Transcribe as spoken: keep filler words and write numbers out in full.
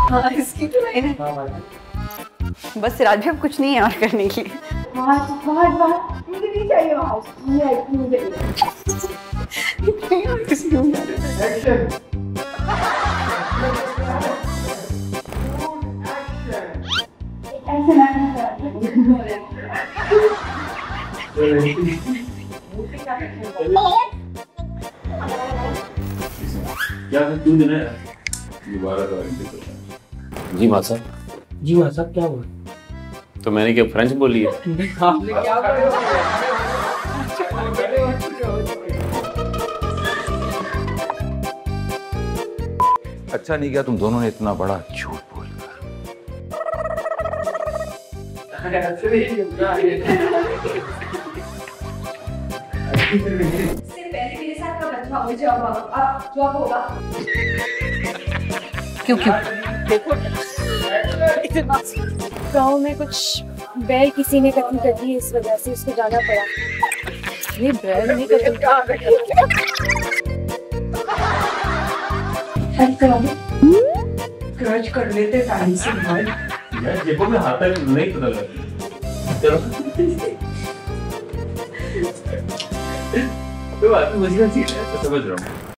हाँ इसकी तो लाइन है। बस सिराज भी अब कुछ नहीं है और करने के लिए। वहाज वहाज वहाज मुझे नहीं चाहिए वहाज, मुझे मुझे नहीं और किसी को नहीं। एक्शन ऐसे ना क्या तू देना है दोबारा तो जी माँ साहब। जी माँ साहब क्या हुआ? तो मैंने क्या फ्रेंच बोली है? आपने क्या अच्छा नहीं किया तुम दोनों ने इतना बड़ा झूठ बोलकर। मेरे साथ का बच्चा हो जाओ अब जॉब होगा। क्यों क्यों? देखो गाँव में कुछ बैल किसी ने कत्ल कर दी, इस वजह से उसको जाना पड़ा। ये बैल नहीं कत्ल क्रच कर लेते टाइम से भाई। यार जेबों में हाथ तक नहीं पता लगा। चलो तो बात मुझे समझ रहा हूँ।